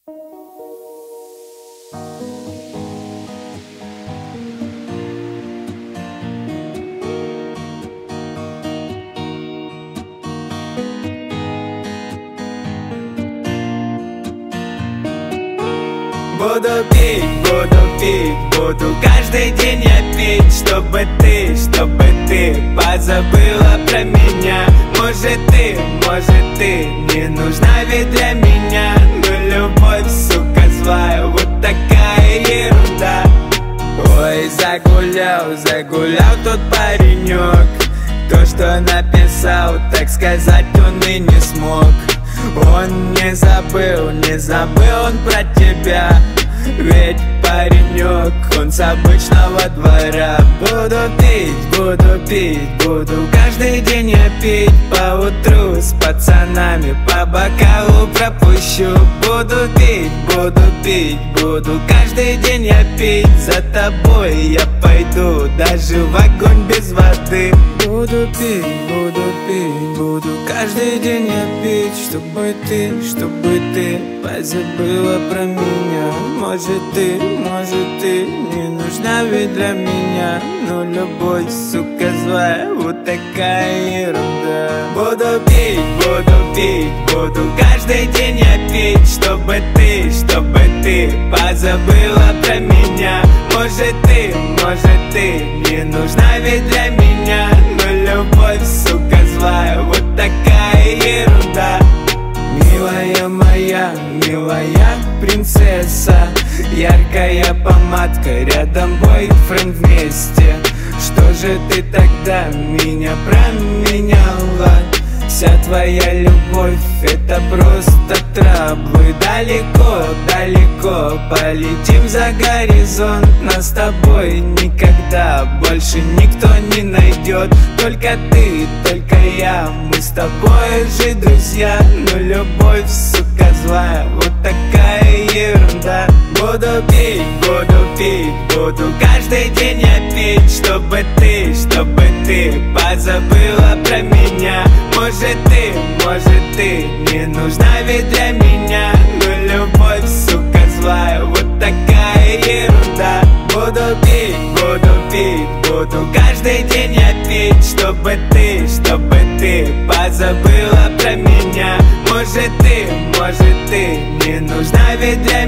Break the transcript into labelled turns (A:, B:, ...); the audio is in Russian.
A: Буду пить, буду каждый день я пить, чтобы ты позабыла про меня. Может ты не нужна ведь для меня, но любовь, сука, злая, вот такая ерунда. Ой, загулял тот паренек, то, что написал, так сказать, он и не смог. Он не забыл он про тебя, ведь паренек, он с обычного двора. Буду пить, буду каждый день я пить, поутру с пацанами по бокалу пропущу. Буду пить, буду каждый день я пить, за тобой я пойду даже в огонь без воды. Буду пить, буду каждый день я пить, чтобы ты позабыла про меня. Может ты не нужна ведь для меня, но любовь, сука, злая, вот такая ерунда. Буду пить, буду каждый день я пить, чтобы ты позабыла про меня. Может ты не нужна ведь для меня, но любовь, сука, злая, вот такая ерунда. Милая принцесса, яркая помадка, рядом бойфренд вместе. Что же ты тогда меня променяла? Вся твоя любовь — это просто траблы. Далеко полетим за горизонт, нас с тобой никогда больше никто не найдет. Только ты, только я, мы с тобой же друзья, но любовь, сука, злая, вот такая ерунда. Буду пить, буду каждый день я пить, чтобы ты позабыла про меня. Может ты не нужна ведь для меня, но любовь, сука, злая, вот такая ерунда. Буду пить, буду каждый день я пить, чтобы ты позабыла про меня. Может ты не нужна ведь для